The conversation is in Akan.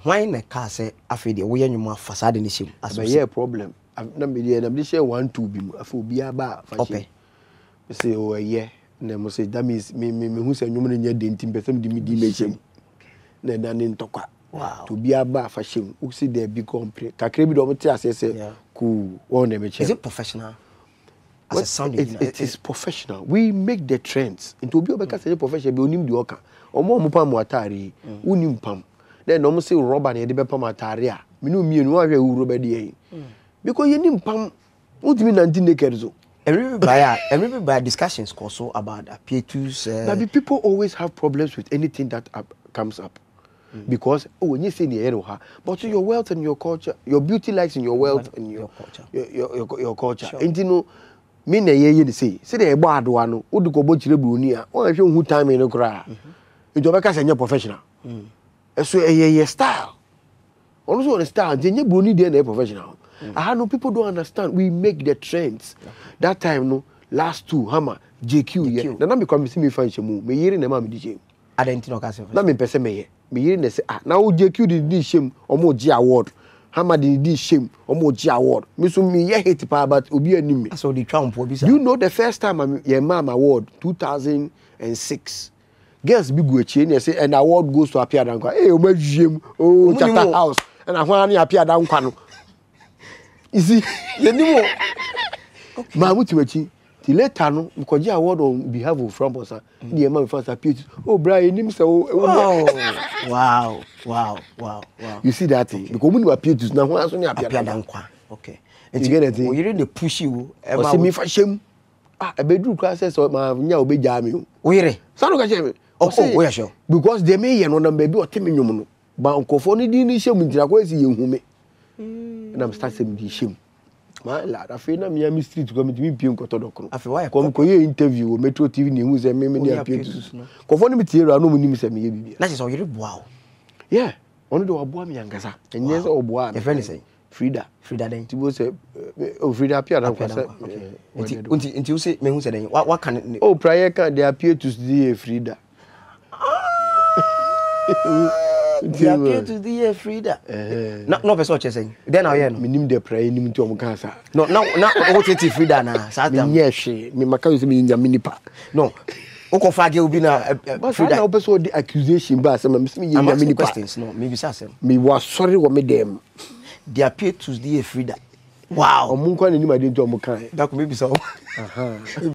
why na ka say afede wo ye nwuma fasade ni shim as a problem na me dey na me share 1 2 bi mu afa obi aba fa shim me say oh yeah na mo say that means me hu say nwuma nya de ntim person di me di me shim na da ni ntokwa wow to be aba fa shim u see there be compre kakre bi do mo te asese cool one na me is it professional as a sound engineer? It's professional. We make the trends into obi obeka say professional be onim di oka omo mo pam atare unim pam then no mo say rubber na de be pam atare a me no mienu wa hwe uru be de because you nim pam ultimi 19 naked so every by discussions also about Appietus but people always have problems with anything that comes up because when you say the but your wealth and your culture, your beauty lies in your wealth and your culture your culture and you know me na ye say the egbo adoa no wo de ko bo kire broni a wo hwe hu time no kra nti obeka say nye professional so ye style also the style nye broni dey na professional I know people don't understand we make the trends that time no last two hammer JQ yeah na me come see me fan shemu me yiri na ma me DJ identity no ka say na me pese me yiri na say na wo JQ di shem omo G award Hammer di shame omo G award me so me ye hate pa but obi anim me so the trump obi say you know the first time I your mom award 2006 girls be go echi na say an award goes to Appia Dankwa o ma jiem o chata house and ahwan na Appia Dankwa no you see you know okay ma muti wachi ti later no because G award on behalf of Frambosa the man first Appietus oh Brian him say wow you see that thing because when you Appietus na ho aso ni Appia Dankwa okay and you get it you really push you o see me fa shem e be do class so ma nya o be jam you o yire so no ka shem oh yeah sure because they may ye no number be o temi nwum no ba nkofo ni di ni shem ntira ko esi ye hume na am start say me di shem ma la da fe na me street ko me pie nkoto dokro afi why kom ko ye interview o Metro TV ni hu say me di Appietus kofo ni me tie ra no mu ni say me ye bibia na so yire boa yeah ono do aboa me yankasa enye say oboa e friend say Frida then ti bo say o Frida Appia Dankwa say unti you say me hu say then what can oh prior can the Appietus di Frida the Appietus di Frida no person saying then I hear no minim de prayer nim to om kan sa no now what it Frida na satam me yehwe me maka you say me nya minipa no oko fage obi na Frida no person the accusation ba say me nya minipa questions no maybe say me was sorry wo me dem the Appietus di Frida wow omun kwa ni ma de to om kan that could maybe so